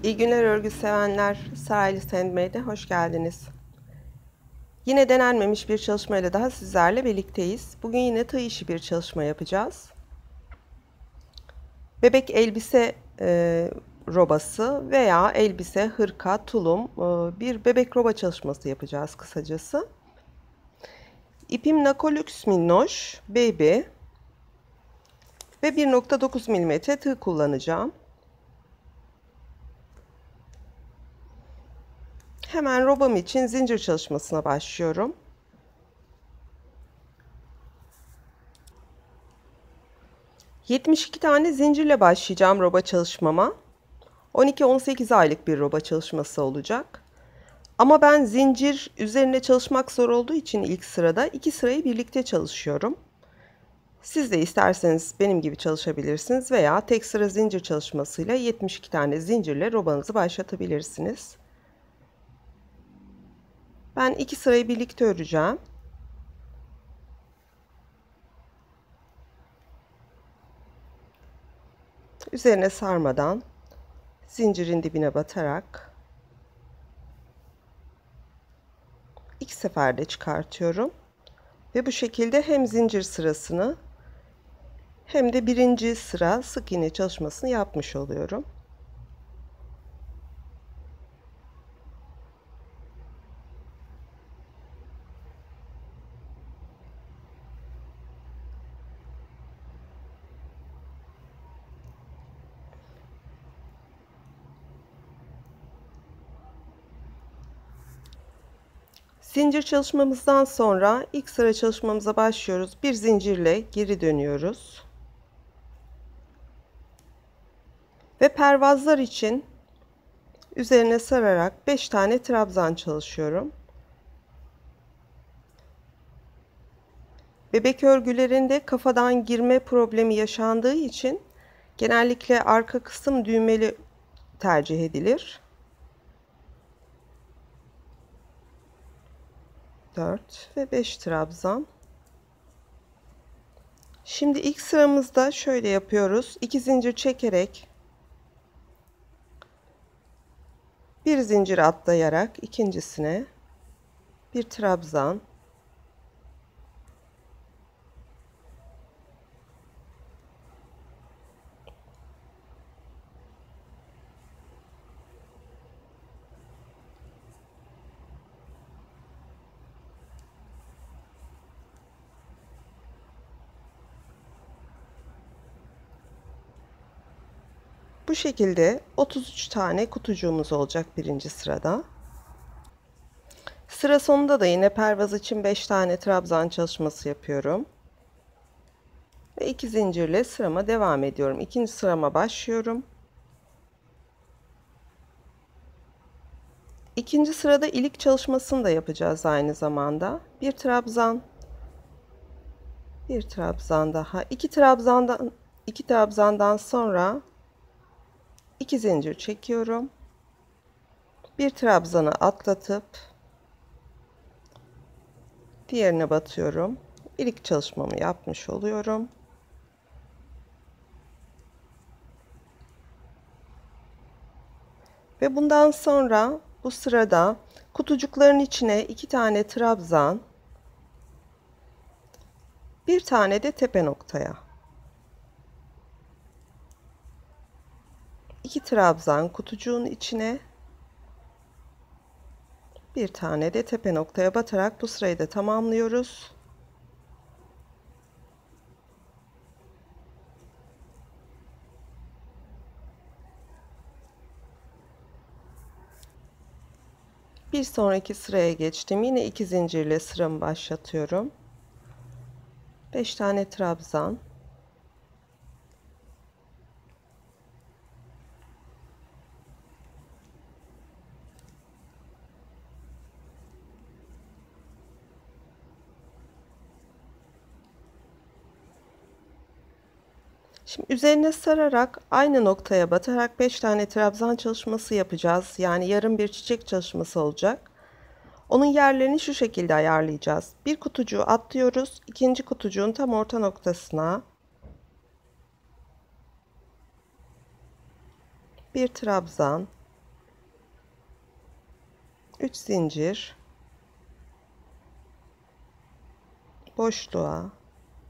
İyi günler örgü sevenler, Saraylı Handmade'e hoş geldiniz. Yine denenmemiş bir çalışmayla daha sizlerle birlikteyiz. Bugün yine tığ işi bir çalışma yapacağız. Bebek elbise robası veya elbise, hırka, tulum bir bebek roba çalışması yapacağız kısacası. İpim Nakolux Minnoş Baby ve 1.9 mm tığ kullanacağım. Hemen robam için zincir çalışmasına başlıyorum. ...72 tane zincirle başlayacağım roba çalışmama. 12-18 aylık bir roba çalışması olacak. Ama ben zincir üzerine çalışmak zor olduğu için ilk sırada 2 sırayı birlikte çalışıyorum. Siz de isterseniz benim gibi çalışabilirsiniz veya tek sıra zincir çalışmasıyla 72 tane zincirle robanızı başlatabilirsiniz. Ben 2 sırayı birlikte öreceğim. Üzerine sarmadan zincirin dibine batarak 2 seferde çıkartıyorum. Ve bu şekilde hem zincir sırasını hem de birinci sıra sık iğne çalışmasını yapmış oluyorum. Zincir çalışmamızdan sonra ilk sıra çalışmamıza başlıyoruz. Bir zincirle geri dönüyoruz. Ve pervazlar için üzerine sararak 5 tane trabzan çalışıyorum. Bebek örgülerinde kafadan girme problemi yaşandığı için genellikle arka kısım düğmeli tercih edilir. 4 ve 5 trabzan. Şimdi ilk sıramızda şöyle yapıyoruz. 2 zincir çekerek bir zincir atlayarak ikincisine bir trabzan, bu şekilde 33 tane kutucuğumuz olacak birinci sırada. Sıra sonunda da yine pervaz için 5 tane trabzan çalışması yapıyorum. Ve 2 zincirle sırama devam ediyorum. İkinci sırama başlıyorum. İkinci sırada ilik çalışmasını da yapacağız aynı zamanda. Bir trabzan, bir trabzan daha, iki trabzandan sonra 2 zincir çekiyorum. Bir trabzanı atlatıp diğerine batıyorum. İlik çalışmamı yapmış oluyorum. Ve bundan sonra bu sırada kutucukların içine 2 tane trabzan, bir tane de tepe noktaya. 2 trabzan kutucuğun içine, bir tane de tepe noktaya batarak bu sırayı da tamamlıyoruz. Bir sonraki sıraya geçtim. Yine 2 zincirle sıramı başlatıyorum. 5 tane trabzan. Şimdi üzerine sararak aynı noktaya batarak 5 tane trabzan çalışması yapacağız. Yani yarım bir çiçek çalışması olacak. Onun yerlerini şu şekilde ayarlayacağız. Bir kutucuğu atlıyoruz. İkinci kutucuğun tam orta noktasına bir trabzan, 3 zincir, boşluğa,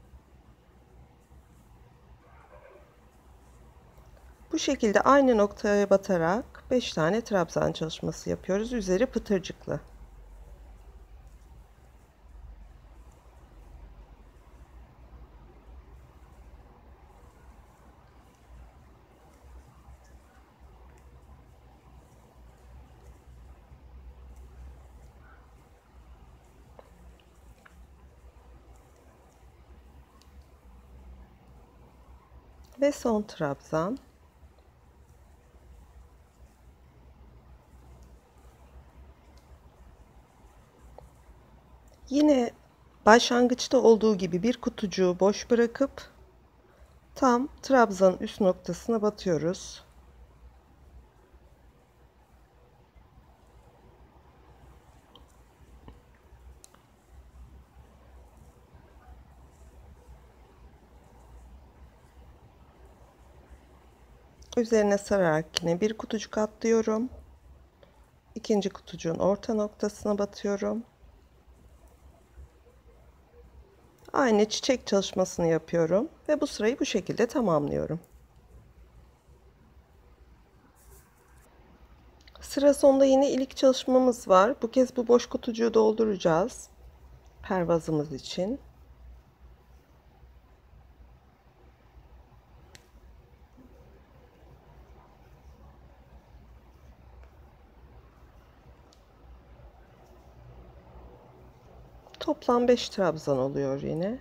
bu şekilde aynı noktaya batarak 5 tane trabzan çalışması yapıyoruz. Üzeri pıtırcıklı. Ve son trabzan. Yine başlangıçta olduğu gibi bir kutucuğu boş bırakıp tam trabzanın üst noktasına batıyoruz. Üzerine sararak yine bir kutucuk atlıyorum. İkinci kutucuğun orta noktasına batıyorum. Aynı çiçek çalışmasını yapıyorum ve bu sırayı bu şekilde tamamlıyorum. Sıra sonunda yine ilik çalışmamız var. Bu kez bu boş kutucuğu dolduracağız pervazımız için. Toplam 5 trabzan oluyor yine.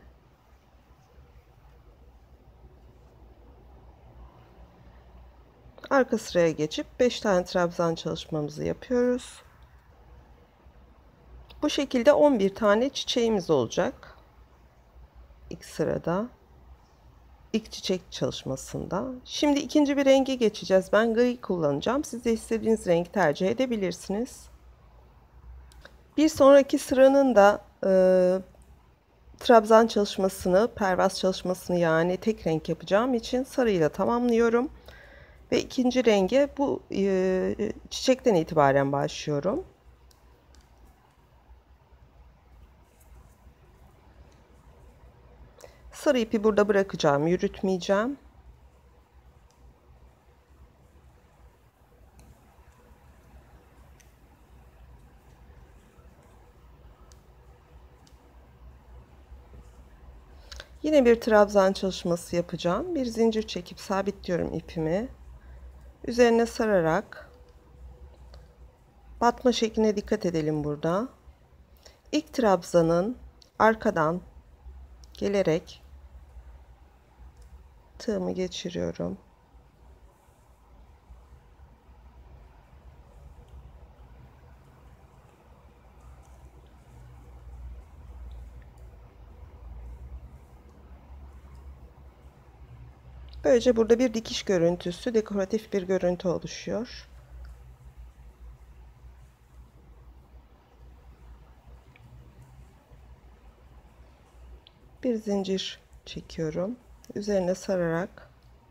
Arka sıraya geçip 5 tane trabzan çalışmamızı yapıyoruz. Bu şekilde 11 tane çiçeğimiz olacak. İlk sırada. İlk çiçek çalışmasında. Şimdi ikinci bir renge geçeceğiz. Ben gri kullanacağım. Siz de istediğiniz rengi tercih edebilirsiniz. Bir sonraki sıranın da trabzan çalışmasını, pervaz çalışmasını yani tek renk yapacağım için sarıyla tamamlıyorum. Ve ikinci renge bu çiçekten itibaren başlıyorum. Sarı ipi burada bırakacağım, yürütmeyeceğim. Yine bir trabzan çalışması yapacağım. Bir zincir çekip sabitliyorum ipimi. Üzerine sararak batma şekline dikkat edelim burada. İlk trabzanın arkadan gelerek tığımı geçiriyorum. Böylece burada bir dikiş görüntüsü, dekoratif bir görüntü oluşuyor. Bir zincir çekiyorum. Üzerine sararak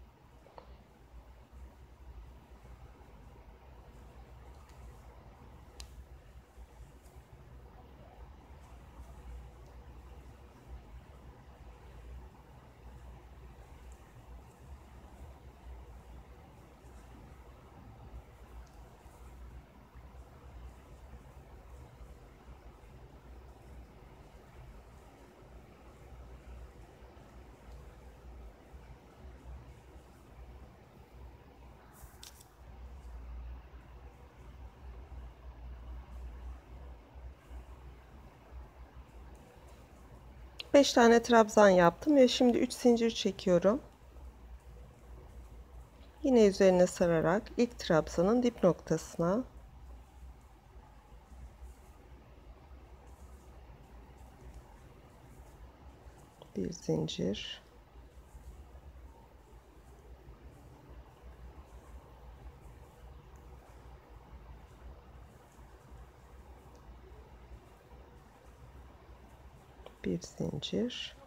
beş tane trabzan yaptım ve şimdi 3 zincir çekiyorum. Yine üzerine sararak ilk trabzanın dip noktasına bir zincir, bir zincir,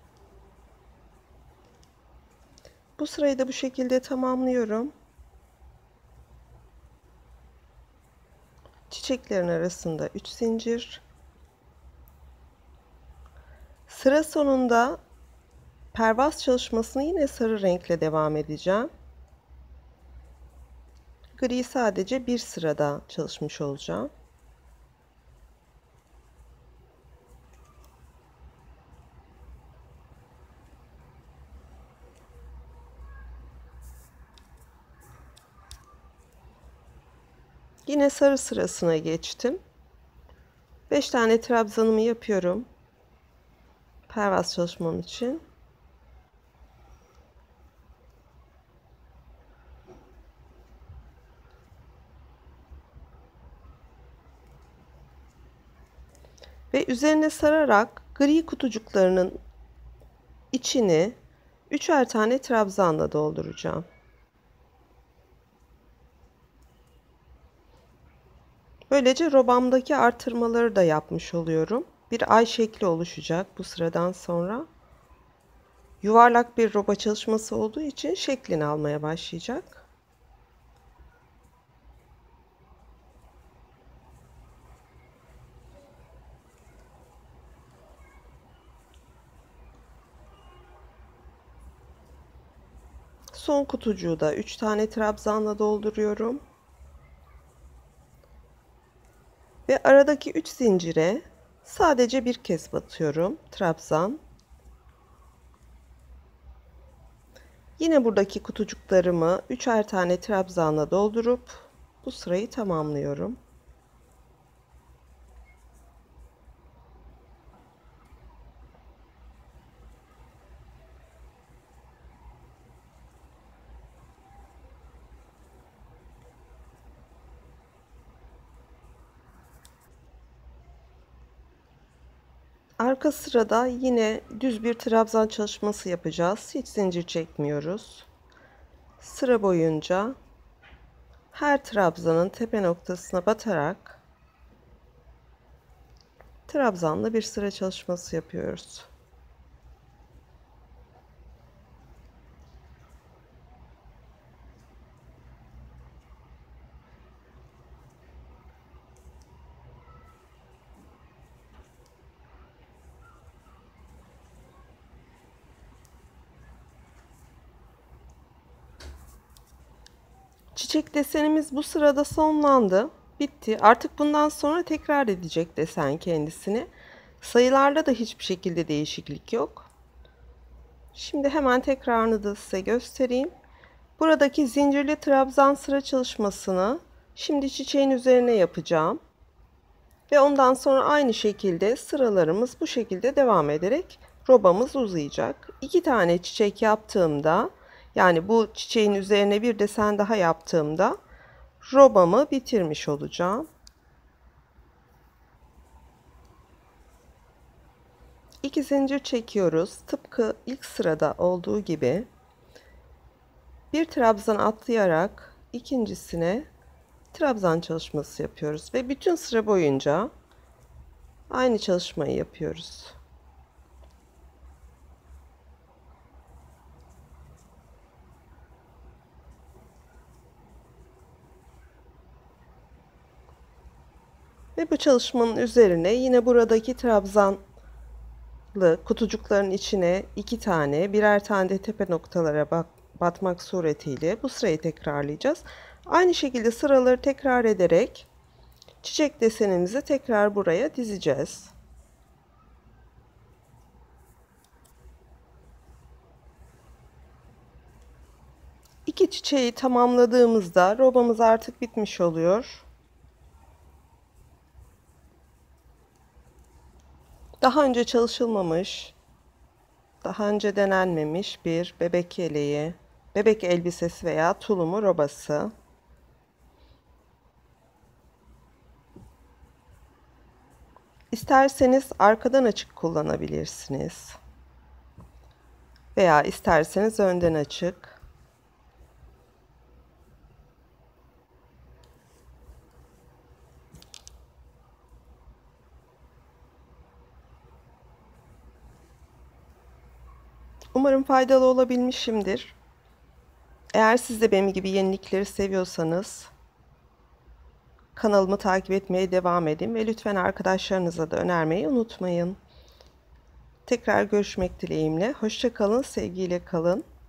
bu sırayı da bu şekilde tamamlıyorum. çiçeklerin arasında 3 zincir. Sıra sonunda pervaz çalışmasını yine sarı renkle devam edeceğim. Gri sadece bir sırada çalışmış olacağım. Yine sarı sırasına geçtim. 5 tane trabzanımı yapıyorum. Pervaz çalışmam için. Ve üzerine sararak gri kutucuklarının içini 3'er tane trabzanla dolduracağım. Böylece robamdaki artırmaları da yapmış oluyorum. Bir ay şekli oluşacak bu sıradan sonra. Yuvarlak bir roba çalışması olduğu için şeklini almaya başlayacak. Son kutucuğu da 3 tane trabzanla dolduruyorum. Ve aradaki 3 zincire sadece bir kez batıyorum. Trabzan. Yine buradaki kutucuklarımı 3'er tane trabzanla doldurup bu sırayı tamamlıyorum. Arka sırada yine düz bir trabzan çalışması yapacağız. Hiç zincir çekmiyoruz. Sıra boyunca her trabzanın tepe noktasına batarak trabzanla bir sıra çalışması yapıyoruz. Çiçek desenimiz bu sırada sonlandı. Bitti. Artık bundan sonra tekrar edecek desen kendisini. Sayılarda da hiçbir şekilde değişiklik yok. Şimdi hemen tekrarını da size göstereyim. Buradaki zincirli trabzan sıra çalışmasını şimdi çiçeğin üzerine yapacağım. Ve ondan sonra aynı şekilde sıralarımız bu şekilde devam ederek robamız uzayacak. 2 tane çiçek yaptığımda, yani bu çiçeğin üzerine bir desen daha yaptığımda robamı bitirmiş olacağım. 2 zincir çekiyoruz. Tıpkı ilk sırada olduğu gibi bir trabzan atlayarak ikincisine trabzan çalışması yapıyoruz ve bütün sıra boyunca aynı çalışmayı yapıyoruz. Ve bu çalışmanın üzerine yine buradaki trabzanlı kutucukların içine 2 tane, birer tane de tepe noktalara batmak suretiyle bu sırayı tekrarlayacağız. Aynı şekilde sıraları tekrar ederek çiçek desenimizi tekrar buraya dizeceğiz. İki çiçeği tamamladığımızda robamız artık bitmiş oluyor. Daha önce çalışılmamış, daha önce denenmemiş bir bebek yeleği, bebek elbisesi veya tulumu robası. İsterseniz arkadan açık kullanabilirsiniz. Veya isterseniz önden açık. Umarım faydalı olabilmişimdir. Eğer siz de benim gibi yenilikleri seviyorsanız Kanalımı takip etmeye devam edin ve lütfen arkadaşlarınıza da önermeyi unutmayın. Tekrar görüşmek dileğimle. Hoşça kalın, sevgiyle kalın.